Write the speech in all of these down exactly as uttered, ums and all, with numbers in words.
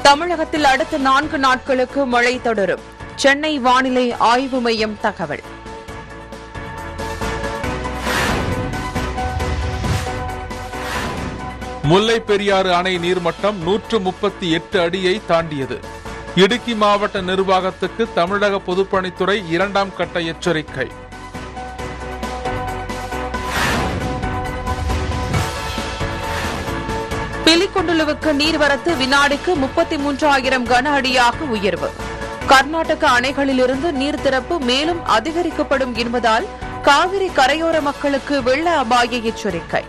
தமிழகத்தில் அடுத்த நான்கு நாட்களுக்கு மழை தொடரும். சென்னை வானிலை ஆய்வு மையம் தகவல். முல்லை பெரியாறு அணை நீர்மட்டம் நூற்று முப்பத்தி எட்டு அடியை தாண்டியது. இடுக்கி மாவட்ட நிர்வாகத்துக்கு தமிழக பொதுப்பணித்துறை இரண்டாம் கட்ட எச்சரிக்கை. பிலிகுண்டுலுவுக்கு நீர்வரத்து வினாடிக்கு முப்பத்தி மூன்றாயிரம் கன அடியாக உயர்வு. கர்நாடக அணைகளிலிருந்து நீர் திறப்பு மேலும் அதிகரிக்கப்படும் என்பதால் காவிரி கரையோர மக்களுக்கு வெள்ள அபாய எச்சரிக்கை.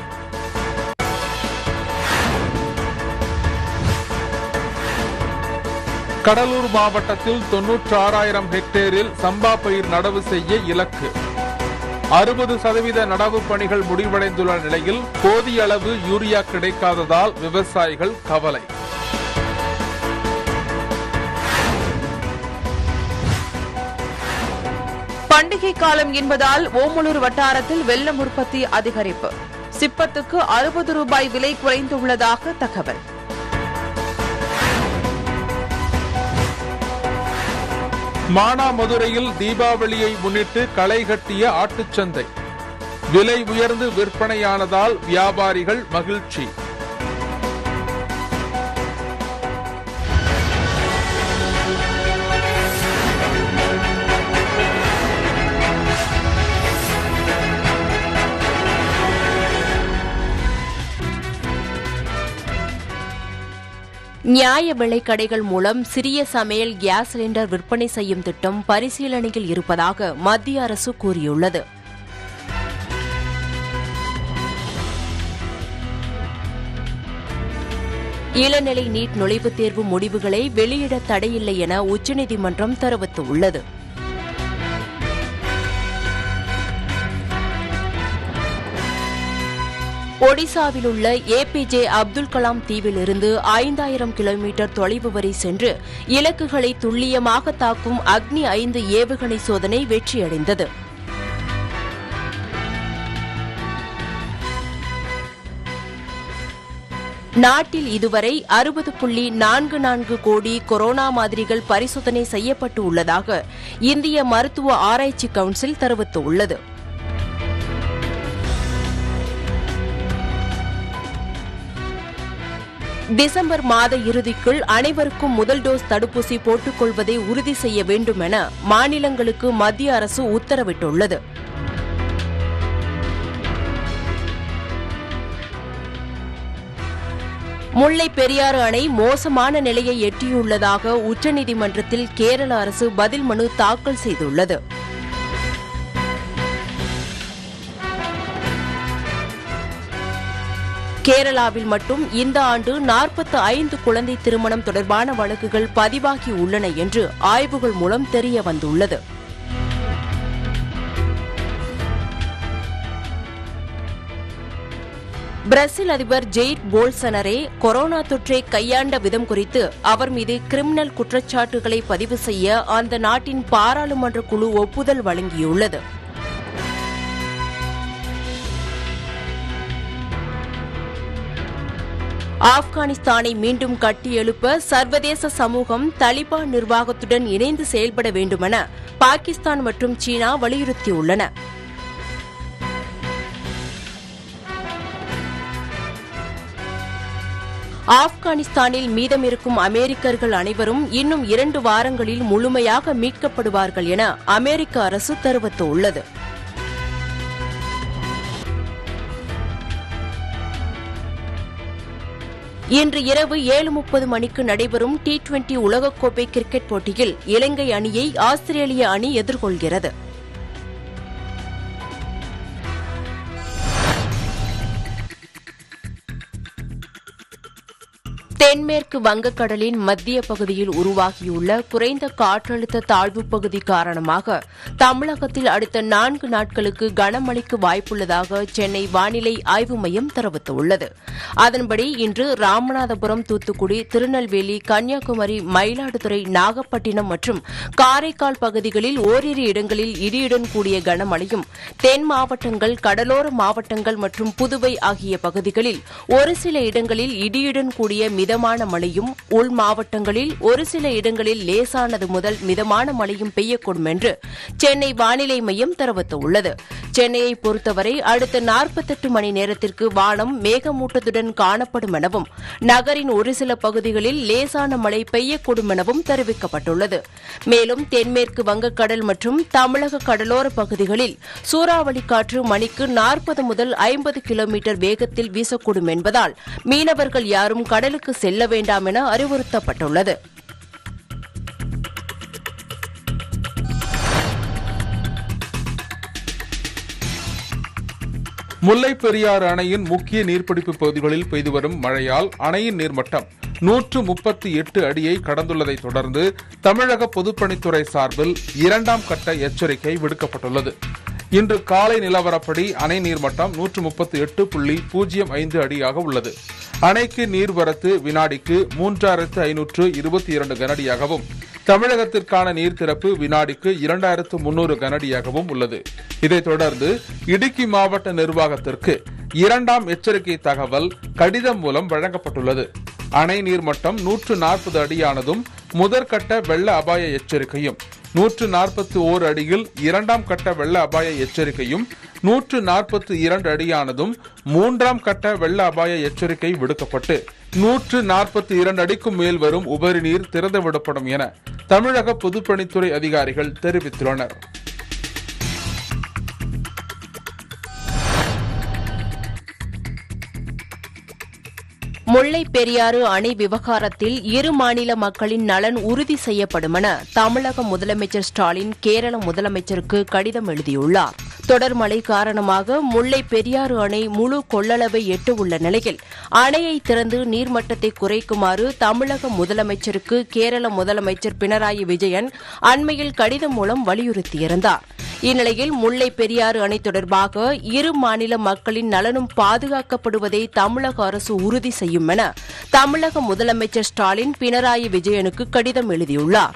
கடலூர் மாவட்டத்தில் தொன்னூற்றி ஆறாயிரம் ஹெக்டேரில் சம்பா பயிர் நடவு செய்ய இலக்கு. அறுபது சதவீத நடவு பணிகள் முடிவடைந்துள்ள நிலையில் போதிய அளவு யூரியா கிடைக்காததால் விவசாயிகள் கவலை. பண்டிகை காலம் என்பதால் ஓமலூர் வட்டாரத்தில் வெல்லம் உற்பத்தி அதிகரிப்பு. சிப்பத்துக்கு அறுபது ரூபாய் விலை குறைந்துள்ளதாக தகவல். மானாமதுரையில் தீபாவளியை முன்னிட்டு களை கட்டிய ஆட்டுச்சந்தை. விலை உயர்ந்து விற்பனையானதால் வியாபாரிகள் மகிழ்ச்சி. நியாய விலைக் கடைகள் மூலம் சிறிய சமையல் கேஸ் சிலிண்டர் விற்பனை செய்யும் திட்டம் பரிசீலனையில் இருப்பதாக மத்திய அரசு கூறியுள்ளது. இளநிலை நீட் நுழைவுத் தேர்வு முடிவுகளை வெளியிட தடையில்லை என உச்சநீதிமன்றம் தெரிவித்துள்ளது. ஒடிசாவில் உள்ள A P J Abdul Kalam தீவிலிருந்து ஐந்தாயிரம் கிலோமீட்டர் தொலைவு வரை சென்று இலக்குகளை துல்லியமாக தாக்கும் அக்னி ஐந்து ஏவுகணை சோதனை வெற்றியடைந்தது. நாட்டில் இதுவரை அறுபது புள்ளி நான்கு நான்கு கோடி கொரோனா மாதிரிகள் பரிசோதனை செய்யப்பட்டு உள்ளதாக இந்திய மருத்துவ ஆராய்ச்சி கவுன்சில் தெரிவித்துள்ளது. டிசம்பர் மாத இறுதிக்குள் அனைவருக்கும் முதல் டோஸ் தடுப்பூசி போட்டுக் கொள்வதை உறுதி செய்ய வேண்டும் என மாநிலங்களுக்கு மத்திய அரசு உத்தரவிட்டுள்ளது. முல்லை பெரியாறு அணை மோசமான நிலையை எட்டியுள்ளதாக உச்சநீதிமன்றத்தில் கேரள அரசு பதில் மனு தாக்கல் செய்துள்ளது. கேரளாவில் மட்டும் இந்த ஆண்டு நாற்பத்தி ஐந்து குழந்தை திருமணம் தொடர்பான வழக்குகள் பதிவாகி உள்ளன என்று ஆய்வுகள் மூலம் தெரிய வந்துள்ளது. பிரேசில் அதிபர் ஜெயிர் போல்சனரே கொரோனா தொற்றை கையாண்ட விதம் குறித்து அவர் மீது கிரிமினல் குற்றச்சாட்டுகளை பதிவு செய்ய அந்த நாட்டின் பாராளுமன்ற குழு ஒப்புதல் வழங்கியுள்ளது. ஆப்கானிஸ்தானை மீண்டும் கட்டியெழுப்ப சர்வதேச சமூகம் தலிபான் நிர்வாகத்துடன் இணைந்து செயல்பட வேண்டுமென பாகிஸ்தான் மற்றும் சீனா வலியுறுத்தியுள்ளன. ஆப்கானிஸ்தானில் மீதமிருக்கும் அமெரிக்கர்கள் அனைவரும் இன்னும் இரண்டு வாரங்களில் முழுமையாக மீட்கப்படுவார்கள் என அமெரிக்க அரசு தெரிவித்துள்ளது. இன்று இரவு ஏழு முப்பது மணிக்கு நடைபெறும் டி டுவெண்டி உலகக்கோப்பை கிரிக்கெட் போட்டியில் இலங்கை அணியை ஆஸ்திரேலிய அணி எதிர்கொள்கிறது. தென்மேற்கு வங்கக்கடலின் மத்திய பகுதியில் உருவாகியுள்ள குறைந்த காற்றழுத்த தாழ்வுப் பகுதி காரணமாக தமிழகத்தில் அடுத்த நான்கு நாட்களுக்கு கனமழைக்கு வாய்ப்புள்ளதாக சென்னை வானிலை ஆய்வு மையம் தெரிவித்துள்ளது. அதன்படி இன்று ராமநாதபுரம், தூத்துக்குடி, திருநெல்வேலி, கன்னியாகுமரி, மயிலாடுதுறை, நாகப்பட்டினம் மற்றும் காரைக்கால் பகுதிகளில் ஓரிரு இடங்களில் இடியுடன் கூடிய கனமழையும், தென் மாவட்டங்கள், கடலோர மாவட்டங்கள் மற்றும் புதுவை ஆகிய பகுதிகளில் ஒரு சில இடங்களில் இடியுடன் கூடிய மித மிதமான மழையும், உள் மாவட்டங்களில் ஒரு சில இடங்களில் லேசானது முதல் மிதமான மழையும் பெய்யக்கூடும் என்று சென்னை வானிலை மையம் தெரிவித்துள்ளது. சென்னையை பொறுத்தவரை அடுத்த நாற்பத்தெட்டு மணி நேரத்திற்கு வானம் மேகமூட்டத்துடன் காணப்படும் எனவும், நகரின் ஒரு சில பகுதிகளில் லேசான மழை பெய்யக்கூடும் எனவும் தெரிவிக்கப்பட்டுள்ளது. மேலும் தென்மேற்கு வங்கக்கடல் மற்றும் தமிழக கடலோர பகுதிகளில் சூறாவளி காற்று மணிக்கு நாற்பது முதல் ஐம்பது கிலோமீட்டர் வேகத்தில் வீசக்கூடும் என்பதால் மீனவர்கள் யாரும் கடலுக்கு செல்ல வேண்டாம் என அறிவுறுத்தப்பட்டுள்ளது. முல்லைப் பெரியாறு அணையின் முக்கிய நீர்பிடிப்பு பகுதிகளில் பெய்து வரும் மழையால் அணையின் நீர்மட்டம் நூற்று முப்பத்தி எட்டு அடியை கடந்துள்ளதை தொடர்ந்து தமிழக பொதுப்பணித்துறை சார்பில் இரண்டாம் கட்ட எச்சரிக்கை விடுக்கப்பட்டுள்ளது. இன்று காலை நிலவரப்படி அணை நீர்மட்டம் நூற்று முப்பத்தி எட்டு புள்ளி பூஜ்ஜியம் ஐந்து அடியாக உள்ளது. அணைக்கு நீர்வரத்து வினாடிக்கு மூன்றாயிரத்து ஐநூற்று இருபத்தி இரண்டு கனஅடியாகவும், தமிழகத்திற்கான நீர் திறப்பு வினாடிக்கு இரண்டாயிரத்து முன்னூறு கனஅடியாகவும் உள்ளது. இதைத் தொடர்ந்து இடுக்கி மாவட்ட நிர்வாகத்திற்கு இரண்டாம் எச்சரிக்கை தகவல் கடிதம் மூலம் வழங்கப்பட்டுள்ளது. அணை நீர்மட்டம் நூற்று நாற்பது அடியானதும் முதற்கட்ட வெள்ள அபாய எச்சரிக்கையும், நூற்று நாற்பத்தி ஓர் அடியில் இரண்டாம் கட்ட வெள்ள அபாய எச்சரிக்கையும், நூற்று நாற்பத்தி இரண்டு அடியானதும் மூன்றாம் கட்ட வெள்ள அபாய எச்சரிக்கை விடுக்கப்பட்டு நூற்று நாற்பத்தி இரண்டு அடிக்கும் மேல் வரும் உபரி நீர் திறந்துவிடப்படும் என தமிழக பொதுப்பணித்துறை அதிகாரிகள் தெரிவித்துள்ளனர். முல்லைப் பெரியாறு அணை விவகாரத்தில் இரு மாநில மக்களின் நலன் உறுதி செய்யப்படும் என தமிழக முதலமைச்சர் ஸ்டாலின் கேரள முதலமைச்சருக்கு கடிதம் எழுதியுள்ளார். தொடர் மழை காரணமாக முல்லைப் பெரியாறு அணை முழு கொள்ளளவை எட்டவுள்ள நிலையில் அணையை திறந்து நீர்மட்டத்தை குறைக்குமாறு தமிழக முதலமைச்சருக்கு கேரள முதலமைச்சர் பினராயி விஜயன் அண்மையில் கடிதம் மூலம் வலியுறுத்தியிருந்தார். இந்நிலையில் முல்லைப் பெரியாறு அணை தொடர்பாக இரு மாநில மக்களின் நலனும் பாதுகாக்கப்படுவதை தமிழக அரசு உறுதி செய்யும் என தமிழக முதலமைச்சர் ஸ்டாலின் பினராயி விஜயனுக்கு கடிதம் எழுதியுள்ளார்.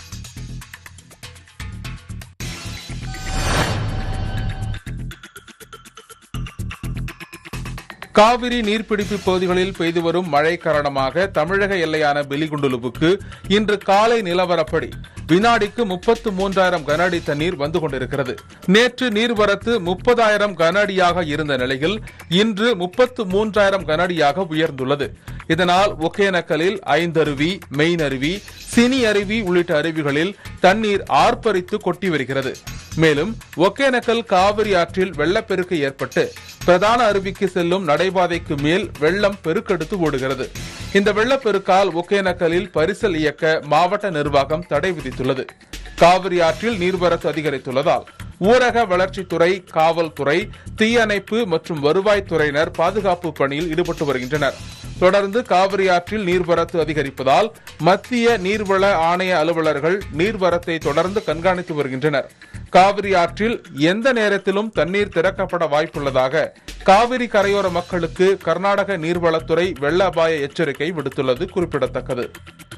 காவிரி நீர்பிடிப்பு பகுதிகளில் பெய்து வரும் மழை காரணமாக தமிழக எல்லையான பெலிகுண்டுலுவுக்கு இன்று காலை நிலவரப்படி வினாடிக்கு முப்பத்து மூன்றாயிரம் கன அடி தண்ணீர் வந்து கொண்டிருக்கிறது. நேற்று நீர்வரத்து முப்பதாயிரம் கன அடியாக இருந்த நிலையில் இன்று முப்பத்து மூன்றாயிரம் கன அடியாக உயர்ந்துள்ளது. இதனால் ஒகேனக்கலில் ஐந்தருவி, மெயின் அருவி, சினி அருவி உள்ளிட்ட அருவிகளில் தண்ணீர் ஆர்ப்பரித்து கொட்டி வருகிறது. மேலும் ஒகேனக்கல் காவிரி ஆற்றில் வெள்ளப்பெருக்கு ஏற்பட்டு பிரதான அருவிக்கு செல்லும் நடைபாதைக்கு மேல் வெள்ளம் பெருக்கெடுத்து ஓடுகிறது. இந்த வெள்ளப்பெருக்கால் ஒகேனக்கலில் பரிசல் இயக்க மாவட்ட நிர்வாகம் தடை விதித்துள்ளது. காவிரி ஆற்றில் நீர்வரத்து அதிகரித்துள்ளதால் ஊரக வளர்ச்சித்துறை, காவல்துறை, தீயணைப்பு மற்றும் வருவாய்த்துறையினர் பாதுகாப்பு பணியில் ஈடுபட்டு வருகின்றனர். தொடர்ந்து காவிரி ஆற்றில் நீர்வரத்து அதிகரிப்பதால் மத்திய நீர்வள ஆணைய அலுவலர்கள் நீர்வரத்தை தொடர்ந்து கண்காணித்து வருகின்றனர். காவிரி ஆற்றில் எந்த நேரத்திலும் தண்ணீர் திறக்கப்பட வாய்ப்புள்ளதாக காவிரி கரையோர மக்களுக்கு கர்நாடக நீர்வளத்துறை வெள்ள அபாய எச்சரிக்கை விடுத்துள்ளது குறிப்பிடத்தக்கது.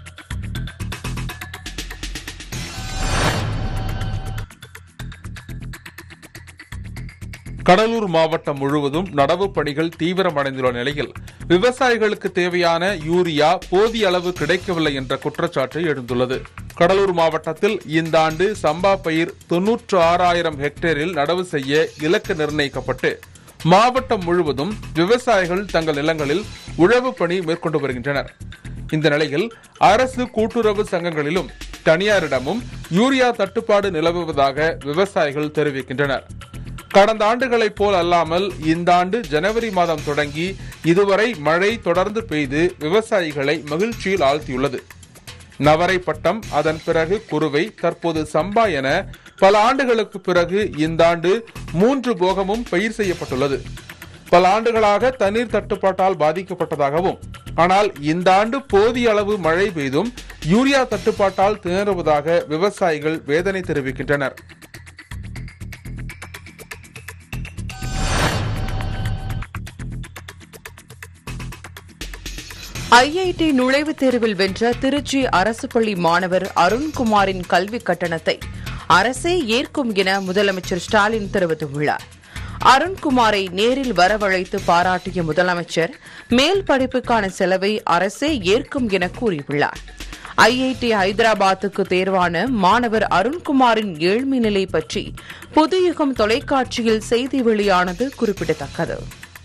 கடலூர் மாவட்டம் முழுவதும் நடவு பணிகள் தீவிரமடைந்துள்ள நிலையில் விவசாயிகளுக்கு தேவையான யூரியா போதிய அளவு கிடைக்கவில்லை என்ற குற்றச்சாட்டு எழுந்துள்ளது. கடலூர் மாவட்டத்தில் இந்த ஆண்டு சம்பா பயிர் தொன்னூற்று ஆறாயிரம் ஹெக்டேரில் நடவு செய்ய இலக்கு நிர்ணயிக்கப்பட்டு மாவட்டம் முழுவதும் விவசாயிகள் தங்கள் நிலங்களில் உழவு பணி மேற்கொண்டு வருகின்றனர். இந்த நிலையில் அரசு கூட்டுறவு சங்கங்களிலும் தனியாரிடமும் யூரியா தட்டுப்பாடு நிலவுவதாக விவசாயிகள் தெரிவிக்கின்றனர். கடந்த ஆண்டுகளைப் போல் அல்லாமல் இந்த ஆண்டு ஜனவரி மாதம் தொடங்கி இதுவரை மழை தொடர்ந்து பெய்து விவசாயிகளை மகிழ்ச்சியில் ஆழ்த்தியுள்ளது. நவரை பட்டம், அதன் பிறகு குறுவை, தற்போது சம்பா என பல ஆண்டுகளுக்கு பிறகு இந்த ஆண்டு மூன்று போகமும் பயிர் செய்யப்பட்டுள்ளது. பல ஆண்டுகளாக தண்ணீர் தட்டுப்பாட்டால் பாதிக்கப்பட்டதாகவும், ஆனால் இந்த ஆண்டு போதிய அளவு மழை பெய்தும் யூரியா தட்டுப்பாட்டால் திணறுவதாக விவசாயிகள் வேதனை தெரிவிக்கின்றனர். ஐஐடி நுழைவுத் தேர்வில் வென்ற திருச்சி அரசு பள்ளி மாணவர் அருண்குமாரின் கல்வி கட்டணத்தை அரசே ஏற்கும் என முதலமைச்சர் ஸ்டாலின் தெரிவித்துள்ளார். அருண்குமாரை நேரில் வரவழைத்து பாராட்டிய முதலமைச்சர் மேல் படிப்புக்கான செலவை அரசே ஏற்கும் என கூறியுள்ளார். ஐஐடி ஹைதராபாத்துக்கு தேர்வான மாணவர் அருண்குமாரின் ஏழ்மை நிலை பற்றி புதுயுகம் தொலைக்காட்சியில் செய்தி வெளியானது குறிப்பிடத்தக்கது.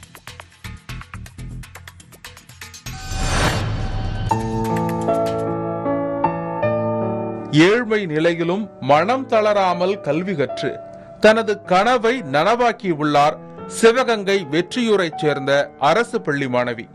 ஏழ்மை நிலையிலும் மனம் தளராமல் கல்வி கற்று தனது கனவை நனவாக்கியுள்ளார் சிவகங்கை வெற்றியூரைச் சேர்ந்த அரசு பள்ளி மாணவி.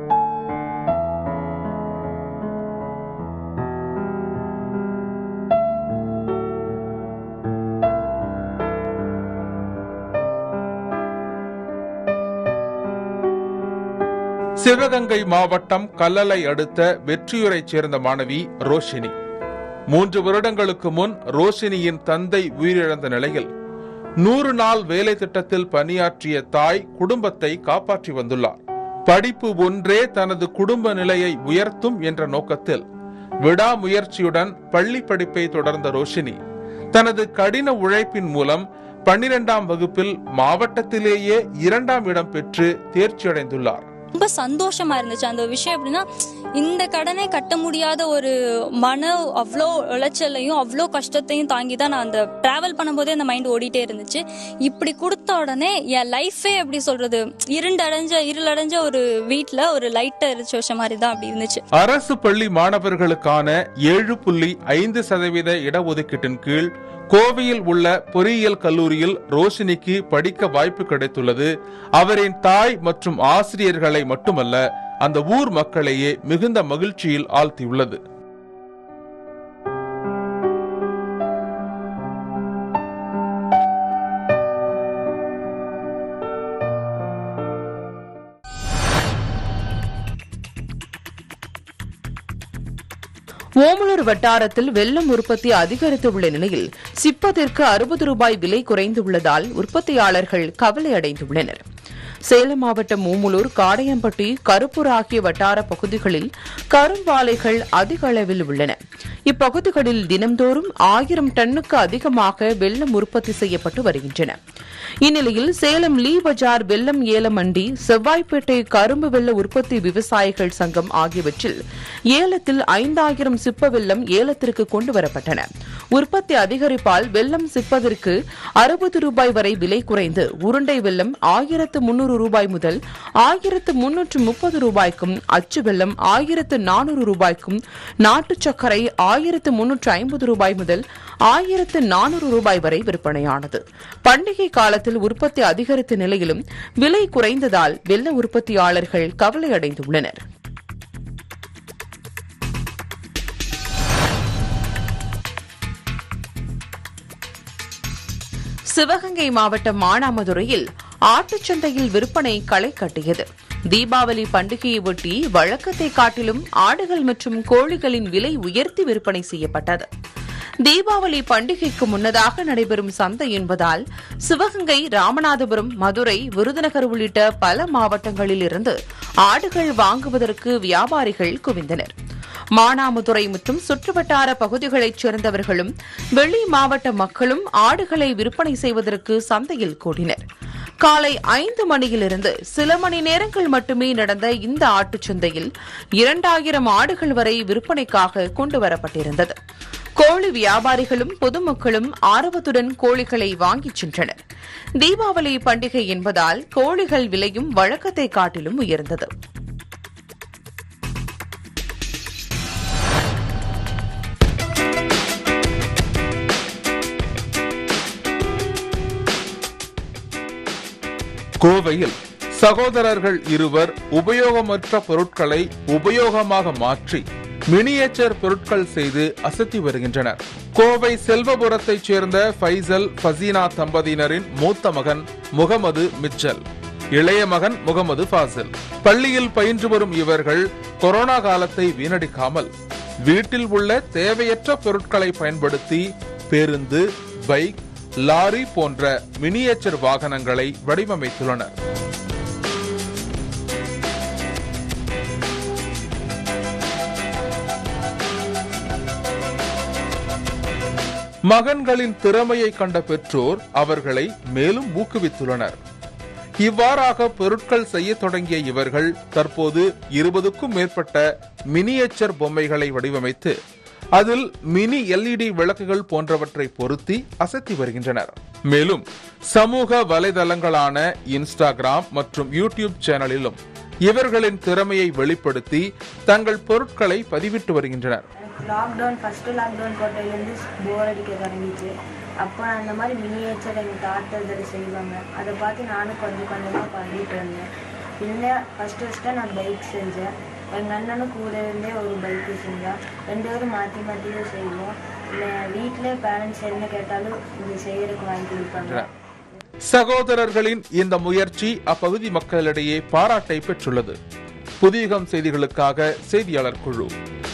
சிவகங்கை மாவட்டம் கல்லலை அடுத்த வெற்றியூரைச் சேர்ந்த மாணவி ரோஷினி. மூன்று வருடங்களுக்கு முன் ரோஷினியின் தந்தை உயிரிழந்த நிலையில் நூறு நாள் வேலை திட்டத்தில் பணியாற்றிய தாய் குடும்பத்தை காப்பாற்றி வந்துள்ளார். படிப்பு ஒன்றே தனது குடும்ப நிலையை உயர்த்தும் என்ற நோக்கத்தில் விடாமுயற்சியுடன் பள்ளி படிப்பை தொடர்ந்த ரோஷினி தனது கடின உழைப்பின் மூலம் பன்னிரெண்டாம் வகுப்பில் மாவட்டத்திலேயே இரண்டாம் இடம் பெற்று தேர்ச்சி அடைந்துள்ளார். ரொம்ப சந்தோஷமா இருந்துச்சு அந்த விஷயம். எப்படின்னா, இந்த கடனை கட்ட முடியாத ஒரு மன அவ்வளோ உளைச்சலையும் அவ்வளோ கஷ்டத்தையும் தாங்கி தான் நான் அந்த டிராவல் பண்ணும்போதே அந்த மைண்ட் ஓடிட்டே இருந்துச்சு. இப்படி கொடுத்த உடனே என் லைஃபே எப்படி சொல்றது, இருண்டடைஞ்ச இருளடைஞ்ச ஒரு வீட்டுல ஒரு லைட்டை எரிச்சு வச்ச மாதிரி தான் அப்படி இருந்துச்சு. அரசு பள்ளி மாணவர்களுக்கான ஏழு புள்ளி ஐந்து சதவீத இடஒதுக்கீட்டின் கீழ் கோவையில் உள்ள பொறியியல் கல்லூரியில் ரோஷினிக்கு படிக்க வாய்ப்பு கிடைத்துள்ளது. அவரின் தாய் மற்றும் ஆசிரியர்களை மட்டுமல்ல, அந்த ஊர் மக்களையே மிகுந்த மகிழ்ச்சியில் ஆழ்த்தியுள்ளது. ஓமலூர் வட்டாரத்தில் வெல்லம் உற்பத்தி அதிகரித்துள்ள நிலையில் சிப்பத்திற்கு அறுபது ரூபாய் விலை குறைந்துள்ளதால் உற்பத்தியாளர்கள் கவலை அடைந்துள்ளனர். சேலம் மாவட்டம் ஓமலூர், காடையம்பட்டி, கருப்பூர் ஆகிய வட்டார பகுதிகளில் கரும்பாலைகள் அதிக அளவில் உள்ளன. இப்பகுதிகளில் தினந்தோறும் ஆயிரம் டன்னுக்கு அதிகமாக வெல்லம் உற்பத்தி செய்யப்பட்டு வருகின்றன. இந்நிலையில் சேலம் லீ பஜார் வெல்லம் ஏல மண்டி, செவ்வாய்ப்பேட்டை கரும்பு வெள்ள உற்பத்தி விவசாயிகள் சங்கம் ஆகியவற்றில் ஏலத்தில் ஐந்தாயிரம் சிப்ப வெல்லம் ஏலத்திற்கு கொண்டுவரப்பட்டன. உற்பத்தி அதிகரிப்பால் வெல்லம் சிப்பதற்கு அறுபது ரூபாய் வரை விலை குறைந்து உருண்டை வெல்லம் ஆயிரத்து முன்னூறு ரூபாய் முதல் ஆயிரத்து முன்னூற்று முப்பது ரூபாய்க்கும், அச்சு வெல்லம் ஆயிரத்து நானூறு ரூபாய்க்கும், நாட்டு சர்க்கரை ஆயிரத்து முன்னூற்று ஐம்பது ரூபாய் முதல் ஆயிரத்து நானூறு ரூபாய் வரை விற்பனையானது. பண்டிகை காலத்தில் உற்பத்தி அதிகரித்த நிலையிலும் விலை குறைந்ததால் வெல்ல உற்பத்தியாளர்கள் கவலை அடைந்துள்ளனர். சிவகங்கை மாவட்டம் மானாமதுரையில் ஆட்டுச்சந்தையில் விற்பனை களை கட்டியது. தீபாவளி பண்டிகையை ஒட்டி வழக்கத்தை காட்டிலும் ஆடுகள் மற்றும் கோழிகளின் விலை உயர்த்தி விற்பனை செய்யப்பட்டது. தீபாவளி பண்டிகைக்கு முன்னதாக நடைபெறும் சந்தை என்பதால் சிவகங்கை, ராமநாதபுரம், மதுரை, விருதுநகர் உள்ளிட்ட பல மாவட்டங்களில் இருந்து ஆடுகள் வாங்குவதற்கு வியாபாரிகள் குவிந்தனர். மானாமதுரை மற்றும் சுற்றுவட்டார பகுதிகளைச் சேர்ந்தவர்களும் வெளி மாவட்ட மக்களும் ஆடுகளை விற்பனை செய்வதற்கு சந்தையில் கூடினர். காலை ஐந்து மணியிலிருந்து சில மணி நேரங்கள் மட்டுமே நடந்த இந்த ஆட்டுச்சந்தையில் இரண்டாயிரம் ஆடுகள் வரை விற்பனைக்காக கொண்டுவரப்பட்டிருந்தது. கோழி வியாபாரிகளும் பொதுமக்களும் ஆர்வத்துடன் கோழிகளை வாங்கிச் சென்றனர். தீபாவளி பண்டிகை என்பதால் கோழிகள் விலையும் வழக்கத்தை காட்டிலும் உயர்ந்தது. கோவையில் சகோதரர்கள் இருவர் உபயோகமற்ற பொருட்களை உபயோகமாக மாற்றி மினியேச்சர் பொருட்கள் செய்து அசத்தி வருகின்றனர். கோவை செல்வபுரத்தைச் சேர்ந்த ஃபைசல், ஃபசீனா தம்பதியினரின் மூத்த மகன் முகமது மிச்சல், இளைய மகன் முகமது ஃபாசில். பள்ளியில் பயின்று வரும் இவர்கள் கொரோனா காலத்தை வீணடிக்காமல் வீட்டில் உள்ள தேவையற்ற பொருட்களை பயன்படுத்தி பேருந்து, பைக், லாரி போன்ற மினியேச்சர் வாகனங்களை வடிவமைத்துள்ளனர். மகன்களின் திறமையை கண்ட பெற்றோர் அவர்களை மேலும் ஊக்குவித்துள்ளனர். இவ்வாறாக பொருட்கள் செய்ய தொடங்கிய இவர்கள் தற்போது இருபதுக்கும் மேற்பட்ட மினியேச்சர் பொம்மைகளை வடிவமைத்து அதில் மினி எல்இடி விளக்குகள் போன்றவற்றை பொருத்தி அசத்தி வருகின்றனர். மேலும் சமூக வலைதளங்களான இன்ஸ்டாகிராம் மற்றும் யூடியூப் சேனலிலும் இவர்களின் திறமையை வெளிப்படுத்தி தங்கள் பொருட்களை பதிவிட்டு வருகின்றனர். லாக்டவுன் ஃபர்ஸ்ட் லாக்டவுன் போட்டதுலேருந்து போர் அடிக்க தொடங்கிச்சு. அப்போ அந்த மாதிரி மினியேச்சர் எங்கள் தாத்தா செய்வாங்க. அதை பார்த்து நானும் கொஞ்சம் கொஞ்சமாக பண்ணிட்டு இருந்தேன். இல்லை ஃபஸ்ட்டு ஃபஸ்ட்டாக நான் பைக் செஞ்சேன். எங்கள் அண்ணனும் கூட இருந்தே ஒரு பைக்கு செஞ்சான். ரெண்டு பேரும் மாற்றி மாற்றியும் செய்வோம். இல்லை வீட்டில் பேரண்ட்ஸ் என்ன கேட்டாலும் இது செய்யறதுக்கு வாங்கி கொடுப்பாங்க. சகோதரர்களின் இந்த முயற்சி அப்பகுதி மக்களிடையே பாராட்டை பெற்றுள்ளது. புதியகம் செய்திகளுக்காக செய்தியாளர் குழு.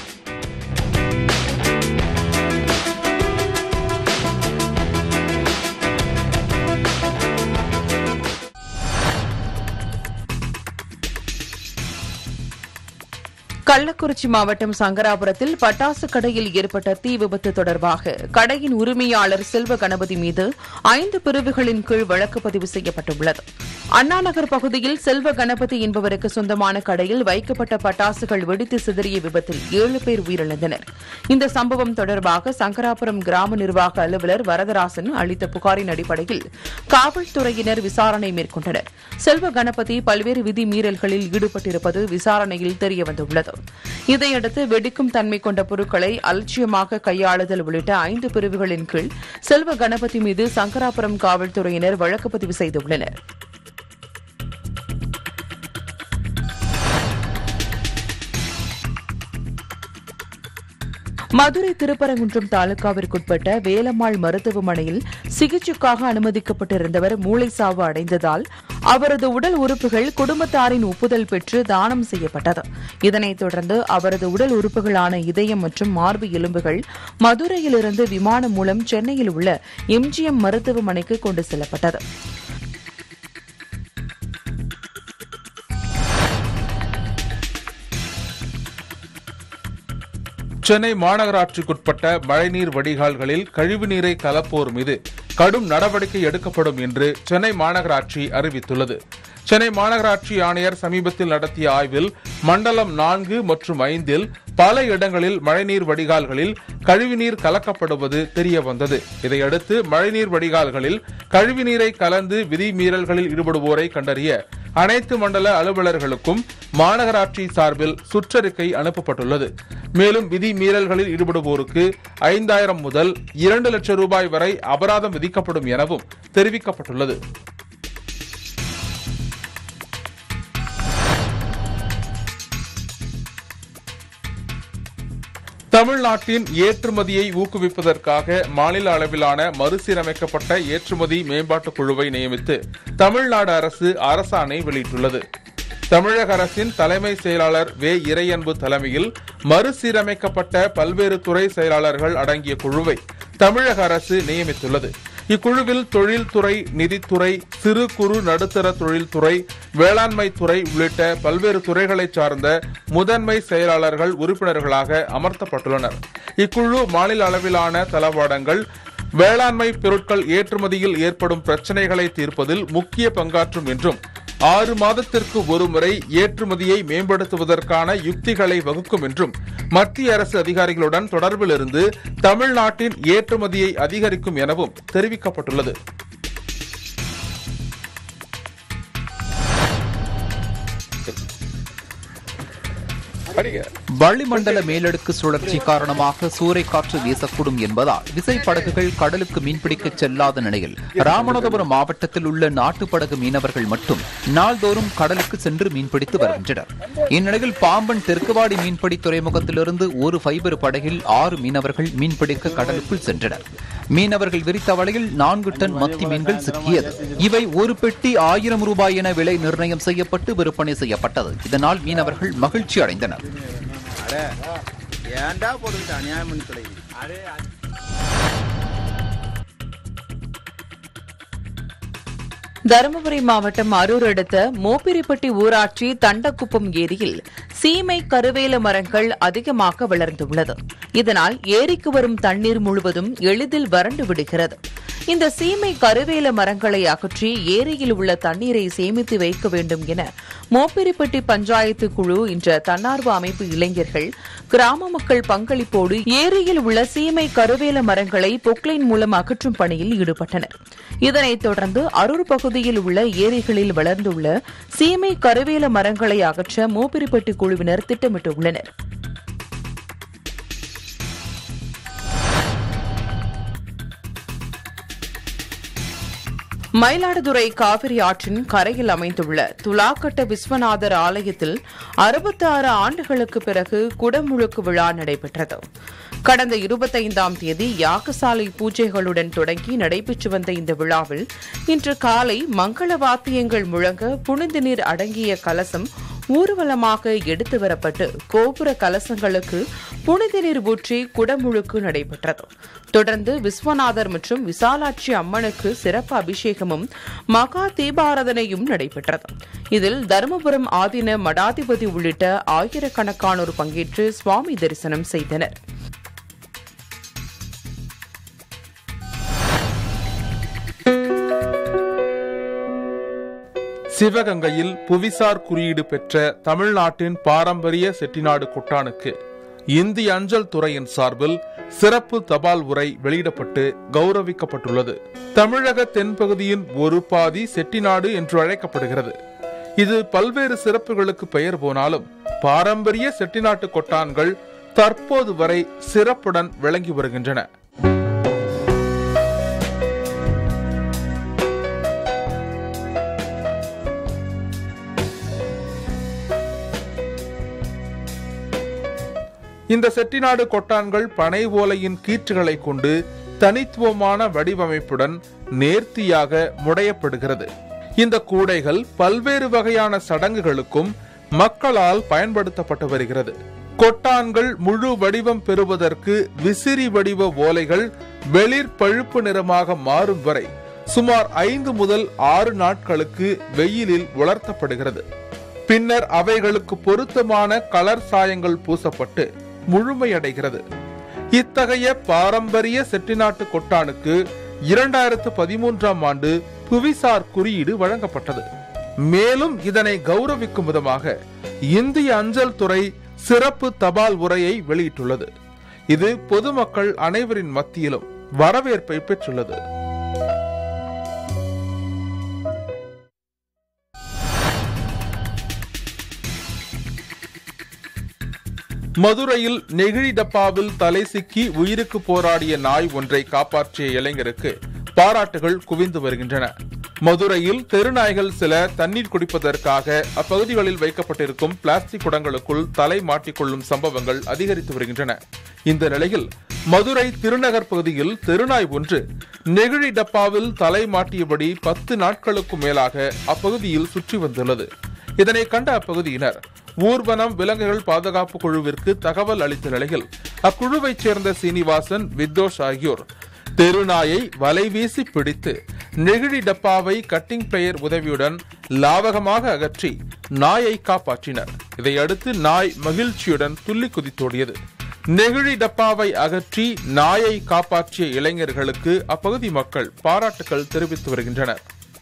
கள்ளக்குறிச்சி மாவட்டம் சங்கராபுரத்தில் பட்டாசு கடையில் ஏற்பட்ட தீ விபத்து தொடர்பாக கடையின் உரிமையாளர் செல்வ கணபதி மீது ஐந்து பிரிவுகளின் கீழ் வழக்கு பதிவு செய்யப்பட்டுள்ளது. அண்ணாநகர் பகுதியில் செல்வ கணபதி என்பவருக்கு சொந்தமான கடையில் வைக்கப்பட்ட பட்டாசுகள் வெடித்து சிதறிய விபத்தில் ஏழு பேர் உயிரிழந்தனர். இந்த சம்பவம் தொடர்பாக சங்கராபுரம் கிராம நிர்வாக அலுவலர் வரதராசன் அளித்த புகாரின் அடிப்படையில் காவல்துறையினர் விசாரணை மேற்கொண்டனர். செல்வ கணபதி பல்வேறு விதி மீறல்களில் ஈடுபட்டிருப்பது விசாரணையில் தெரியவந்துள்ளது. இதையடுத்து வெடிக்கும் தன்மை கொண்ட பொருட்களை அலட்சியமாக கையாளுதல் உள்ளிட்ட ஐந்து பிரிவுகளின் கீழ் செல்வ கணபதி மீது சங்கராபுரம் காவல்துறையினர் வழக்கு பதிவு செய்துள்ளனர். மதுரை திருப்பரங்குன்றம் தாலுகாவிற்குட்பட்ட வேலம்மாள் மருத்துவமனையில் சிகிச்சைக்காக அனுமதிக்கப்பட்டிருந்தவர் மூளைச்சாவு அடைந்ததால் அவரது உடல் உறுப்புகள் குடும்பத்தாரின் ஒப்புதல் பெற்று தானம் செய்யப்பட்டது. இதனைத் தொடர்ந்து அவரது உடல் உறுப்புகளான இதயம் மற்றும் மார்பு எலும்புகள் மதுரையிலிருந்து விமானம் மூலம் சென்னையில் உள்ள எம்ஜிஎம் மருத்துவமனைக்கு கொண்டு செல்லப்பட்டது. சென்னை மாநகராட்சிக்குட்பட்ட மழைநீர் வடிகால்களில் கழிவுநீரை கலப்போர் மீது கடும் நடவடிக்கை எடுக்கப்படும் என்று சென்னை மாநகராட்சி அறிவித்துள்ளது. சென்னை மாநகராட்சி ஆணையர் சமீபத்தில் நடத்திய ஆய்வில் மண்டலம் நான்கு மற்றும் ஐந்தில் பல இடங்களில் மழைநீர் வடிகால்களில் கழிவுநீர் கலக்கப்படுவது தெரியவந்தது. இதையடுத்து மழைநீர் வடிகால்களில் கழிவுநீரை கலந்து விதிமீறல்களில் ஈடுபடுவோரை கண்டறிய அனைத்து மண்டல அலுவலர்களுக்கும் மாநகராட்சி சார்பில் சுற்றறிக்கை அனுப்பப்பட்டுள்ளது. மேலும் விதி மீறல்களில் ஈடுபடுவோருக்கு ஐந்தாயிரம் முதல் இரண்டு லட்சம் ரூபாய் வரை அபராதம் விதிக்கப்படும் எனவும் தெரிவிக்கப்பட்டுள்ளது. தமிழ்நாட்டின் ஏற்றுமதியை ஊக்குவிப்பதற்காக மாநில அளவிலான மறுசீரமைக்கப்பட்ட ஏற்றுமதி மேம்பாட்டு குழுவை நியமித்து தமிழ்நாடு அரசு அரசாணை வெளியிட்டுள்ளது. தமிழக அரசின் தலைமை செயலாளர் வே இறையன்பு தலைமையில் மறுசீரமைக்கப்பட்ட பல்வேறு துறை செயலாளர்கள் அடங்கிய குழுவை தமிழக அரசு நியமித்துள்ளது. இக்குழுவில் தொழில்துறை, நிதித்துறை, சிறு குறு நடுத்தர தொழில்துறை, வேளாண்மை துறை உள்ளிட்ட பல்வேறு துறைகளைச் சார்ந்த முதன்மை செயலாளர்கள் உறுப்பினர்களாக அமர்த்தப்பட்டுள்ளனர். இக்குழு மாநில அளவிலான தளவாடங்கள், வேளாண்மை பொருட்கள் ஏற்றுமதியில் ஏற்படும் பிரச்சினைகளை தீர்ப்பதில் முக்கிய பங்காற்றும் என்றும் ஆறு மாதத்திற்கு ஒருமுறை ஏற்றுமதியை மேம்படுத்துவதற்கான யுக்திகளை வகுக்கும் என்றும் மத்திய அரசு அதிகாரிகளுடன் தொடர்பில் இருந்து தமிழ்நாட்டின் ஏற்றுமதியை அதிகரிக்கும் எனவும் தெரிவிக்கப்பட்டுள்ளது. வளிமண்டல மேலடுக்கு சுழற்சி காரணமாக சூறைக்காற்று வீசக்கூடும் என்பதால் விசைப்படகுகள் கடலுக்கு மீன்பிடிக்க செல்லாத நிலையில் ராமநாதபுரம் மாவட்டத்தில் உள்ள நாட்டுப்படகு மீனவர்கள் மட்டும் நாள்தோறும் கடலுக்கு சென்று மீன்பிடித்து வருகின்றனர். இந்நிலையில் பாம்பன் தெற்குவாடி மீன்பிடி துறைமுகத்திலிருந்து ஒரு ஃபைபர் படகில் ஆறு மீனவர்கள் மீன்பிடிக்க கடலுக்குள் சென்றனர். மீனவர்கள் விரித்த வலையில் நான்கு டன் மத்தி மீன்கள் சிக்கியது. இவை ஒரு பெட்டி ஆயிரம் ரூபாய் என விலை நிர்ணயம் செய்யப்பட்டு விற்பனை செய்யப்பட்டது. இதனால் மீனவர்கள் மகிழ்ச்சி அடைந்தனர். தருமபுரி மாவட்டம் அரூர் அடுத்த மோப்பிரிப்பட்டி ஊராட்சி தண்டக்குப்பம் ஏரியில் சீமை கருவேல மரங்கள் அதிகமாக வளர்ந்துள்ளது. இதனால் ஏரிக்கு வரும் தண்ணீர் முழுவதும் எளிதில் வறண்டு விடுகிறது. இந்த சீமை கருவேல மரங்களை அகற்றி ஏரியில் உள்ள தண்ணீரை சேமித்து வைக்க வேண்டும் என மோப்பிரிப்பட்டி பஞ்சாயத்து குழு என்ற தன்னார்வ அமைப்பு இளைஞர்கள் கிராம மக்கள் பங்களிப்போடு ஏரியில் உள்ள சீமை கருவேல மரங்களை பொக்லைன் மூலம் அகற்றும் பணியில் ஈடுபட்டனர். இதனைத் தொடர்ந்து அரூர் பகுதியில் உள்ள ஏரிகளில் வளர்ந்துள்ள சீமை கருவேல மரங்களை அகற்ற மோப்பிரிப்பட்டி குழுவினர் திட்டமிட்டுள்ளனர். மயிலாடுதுறை காவிரி ஆற்றின் கரையில் அமைந்துள்ள துலாக்கட்ட விஸ்வநாதர் ஆலயத்தில் அறுபத்தி ஆறு ஆண்டுகளுக்கு பிறகு குடமுழுக்கு விழா நடைபெற்றது. கடந்த இருபத்தைந்தாம் தேதி யாகசாலை பூஜைகளுடன் தொடங்கி நடைபெற்று வந்த இந்த விழாவில் இன்று காலை மங்கள வாத்தியங்கள் முழங்க புனித நீர் அடங்கிய கலசம் ஊர்வலமாக எடுத்து வரப்பட்டு கோபுர கலசங்களுக்கு புனித நீர் ஊற்றி குடமுழுக்கு நடைபெற்றது. தொடர்ந்து விஸ்வநாதர் மற்றும் விசாலாட்சி அம்மனுக்கு சிறப்பு அபிஷேகமும் மகா தீபாராதனையும் நடைபெற்றது. இதில் தருமபுரம் ஆதீன மடாதிபதி உள்ளிட்ட ஆயிரக்கணக்கானோர் பங்கேற்று சுவாமி தரிசனம் செய்தனர். சிவகங்கையில் புவிசார் குறியீடு பெற்ற தமிழ்நாட்டின் பாரம்பரிய செட்டிநாடு கொட்டானுக்கு இந்திய அஞ்சல் துறையின் சார்பில் சிறப்பு தபால் உரை வெளியிடப்பட்டு கௌரவிக்கப்பட்டுள்ளது. தமிழக தென்பகுதியின் ஒரு பாதி செட்டிநாடு என்று அழைக்கப்படுகிறது. இது பல்வேறு சிறப்புகளுக்கு பெயர் போனாலும் பாரம்பரிய செட்டிநாட்டு கொட்டான்கள் தற்போது வரை சிறப்புடன் விளங்கி வருகின்றன. இந்த செட்டிநாடு கொட்டான்கள் பனை ஓலையின் கீற்றுகளை கொண்டு தனித்துவமான வடிவமைப்புடன் நேர்த்தியாக முடையப்படுகிறது. இந்த கூடைகள் பல்வேறு வகையான சடங்குகளுக்கும் மக்களால் பயன்படுத்தப்பட்டு வருகிறது. கொட்டான்கள் முழு வடிவம் பெறுவதற்கு விசிறி வடிவ ஓலைகள் வெளிர் பழுப்பு நிறமாக மாறும் வரை சுமார் ஐந்து முதல் ஆறு நாட்களுக்கு வெயிலில் உலர்த்தப்படுகிறது. பின்னர் அவைகளுக்கு பொருத்தமான கலர் சாயங்கள் பூசப்பட்டு முழுமையடைகிறது. இத்தகைய பாரம்பரிய செட்டிநாட்டு கொட்டானுக்கு இரண்டாயிரத்து பதிமூன்றாம் ஆண்டு புவிசார் குறியீடு வழங்கப்பட்டது. மேலும் இதனை கௌரவிக்கும் விதமாக இந்திய அஞ்சல் துறை சிறப்பு தபால் உரையை வெளியிட்டுள்ளது. இது பொதுமக்கள் அனைவரின் மத்தியிலும் வரவேற்பை பெற்றுள்ளது. மதுரையில் நெகிழி டப்பாவில் தலை சிக்கி உயிருக்கு போராடிய நாய் ஒன்றை காப்பாற்றிய இளைஞருக்கு பாராட்டுகள் குவிந்து வருகின்றன. மதுரையில் தெருநாய்கள் சில தண்ணீர் குடிப்பதற்காக அப்பகுதிகளில் வைக்கப்பட்டிருக்கும் பிளாஸ்டிக் குடங்களுக்குள் தலை மாட்டிக்கொள்ளும் சம்பவங்கள் அதிகரித்து வருகின்றன. இந்த நிலையில் மதுரை திருநகர் பகுதியில் தெருநாய் ஒன்று நெகிழி டப்பாவில் தலை மாட்டியபடி பத்து நாட்களுக்கும் மேலாக அப்பகுதியில் சுற்றி வந்துள்ளது. இதனை கண்ட அப்பகுதியினர் ஊர்வனம் விலங்குகள் பாதுகாப்பு குழுவிற்கு தகவல் அளித்த நிலையில் அக்குழுவைச் சேர்ந்த சீனிவாசன், வித்தோஷ் ஆகியோர் தெருநாயை வலைவீசி பிடித்து நெகிழி டப்பாவை கட்டிங் பிளேயர் உதவியுடன் லாவகமாக அகற்றி நாயை காப்பாற்றினர். இதையடுத்து நாய் மகிழ்ச்சியுடன் துள்ளி குதித்தோடியது. நெகிழி டப்பாவை அகற்றி நாயை காப்பாற்றிய இளைஞர்களுக்கு அப்பகுதி மக்கள் பாராட்டுகள் தெரிவித்து வருகின்றனர்.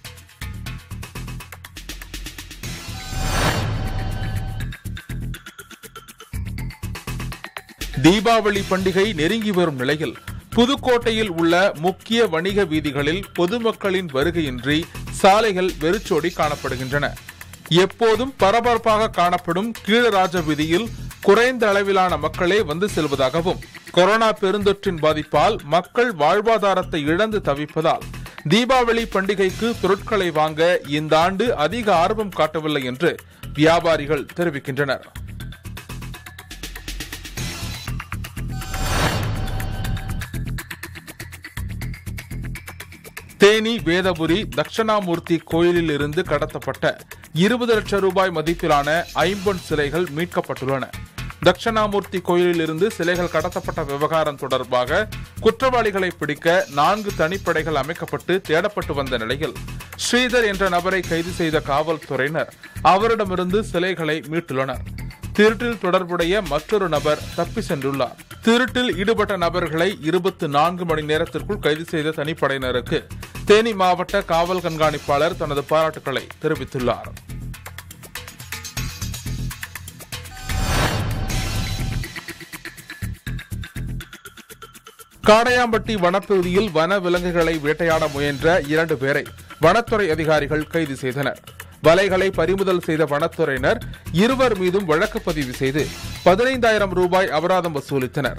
தீபாவளி பண்டிகை நெருங்கி வரும் நிலையில் புதுக்கோட்டையில் உள்ள முக்கிய வணிக வீதிகளில் பொதுமக்களின் வருகையின்றி சாலைகள் வெறிச்சோடி காணப்படுகின்றன. எப்போதும் பரபரப்பாக காணப்படும் கீழராஜ வீதியில் குறைந்த அளவிலான மக்களே வந்து செல்வதாகவும் கொரோனா பெருந்தொற்றின் பாதிப்பால் மக்கள் வாழ்வாதாரத்தை இழந்து தவிப்பதால் தீபாவளி பண்டிகைக்கு பொருட்களை வாங்க இந்த ஆண்டு அதிக ஆர்வம் காட்டவில்லை என்று வியாபாரிகள் தெரிவிக்கின்றனர். தேனி வேதபுரி தட்சணாமூர்த்தி கோயிலில் இருந்து கடத்தப்பட்ட இருபது லட்சம் ரூபாய் மதிப்பிலான ஐம்பொன் சிலைகள் மீட்கப்பட்டுள்ளன. தட்சணாமூர்த்தி கோயிலில் இருந்து சிலைகள் கடத்தப்பட்ட விவகாரம் தொடர்பாக குற்றவாளிகளை பிடிக்க நான்கு தனிப்படைகள் அமைக்கப்பட்டு தேடப்பட்டு வந்த நிலையில் ஸ்ரீதர் என்ற நபரை கைது செய்த காவல்துறையினர் அவரிடமிருந்து சிலைகளை மீட்டுள்ளனர். திருட்டில் தொடர்புடைய மற்றொரு நபர் தப்பி சென்றுள்ளார். திருட்டில் ஈடுபட்ட நபர்களை இருபத்தி நான்கு மணி நேரத்திற்குள் கைது செய்த தனிப்படையினருக்கு தேனி மாவட்ட காவல் கண்காணிப்பாளர் தனது பாராட்டுக்களை தெரிவித்துள்ளார். காடையாம்பட்டி வனப்பகுதியில் வன விலங்குகளை வேட்டையாட முயன்ற இரண்டு பேரை வனத்துறை அதிகாரிகள் கைது செய்தனர். வலைகளை பறிமுதல் செய்த வனத்துறையினர் இருவர் மீதும் வழக்கு பதிவு செய்து பதினைந்தாயிரம் ரூபாய் அபராதம் வசூலித்தனர்.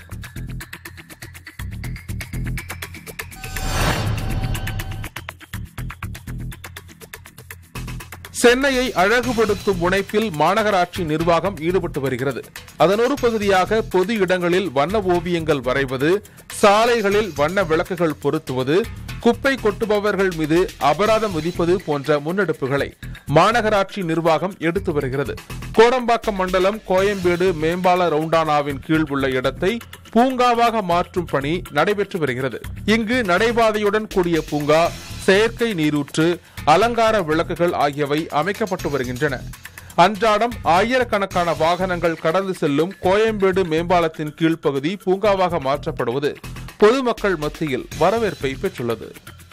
சென்னையை அழகுபடுத்தும் முனைப்பில் மாநகராட்சி நிர்வாகம் ஈடுபட்டு வருகிறது. அதன் ஒரு பகுதியாக பொது இடங்களில் வண்ண ஓவியங்கள் வரைவது, சாலைகளில் வண்ண விளக்குகள் பொருத்துவது, குப்பை கொட்டுபவர்கள் மீது அபராதம் விதிப்பது போன்ற முன்னெடுப்புகளை மாநகராட்சி நிர்வாகம் எடுத்து வருகிறது. கோடம்பாக்கம் மண்டலம் கோயம்பேடு மேம்பால ரவுண்டானாவின் கீழ் உள்ள இடத்தை பூங்காவாக மாற்றும் பணி நடைபெற்று வருகிறது. இங்கு நடைபாதையுடன் கூடிய பூங்கா, செயற்கை நீரூற்று, அலங்கார விளக்குகள் ஆகியவை அமைக்கப்பட்டு வருகின்றன. அன்றாடம் ஆயிரக்கணக்கான வாகனங்கள் கடந்து செல்லும் கோயம்பேடு மேம்பாலத்தின் கீழ்ப்பகுதி பூங்காவாக மாற்றப்படுவது பொதுமக்கள் மத்தியில் வரவேற்பை பெற்றுள்ளது.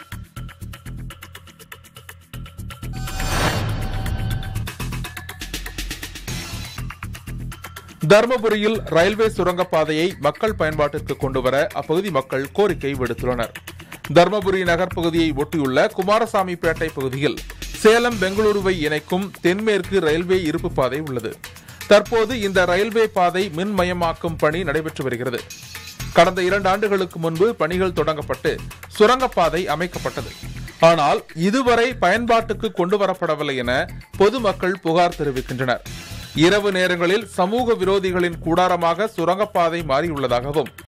தர்மபுரியில் ரயில்வே சுரங்கப்பாதையை மக்கள் பயன்பாட்டிற்கு கொண்டுவர அப்பகுதி மக்கள் கோரிக்கை விடுத்துள்ளனர். தர்மபுரி நகர் பகுதியை ஒட்டியுள்ள குமாரசாமிப்பேட்டை பகுதியில் சேலம் பெங்களூருவை இணைக்கும் தென்மேற்கு ரயில்வே இருப்பு பாதை உள்ளது. தற்போது இந்த ரயில்வே பாதை மின்மயமாக்கும் பணி நடைபெற்று வருகிறது. கடந்த இரண்டு ஆண்டுகளுக்கு முன்பு பணிகள் தொடங்கப்பட்டு சுரங்கப்பாதை அமைக்கப்பட்டது. ஆனால் இதுவரை பயன்பாட்டுக்கு கொண்டுவரப்படவில்லை என பொதுமக்கள் புகார் தெரிவிக்கின்றனர். இரவு நேரங்களில் சமூக விரோதிகளின் கூடாரமாக சுரங்கப்பாதை மாறியுள்ளதாகவும்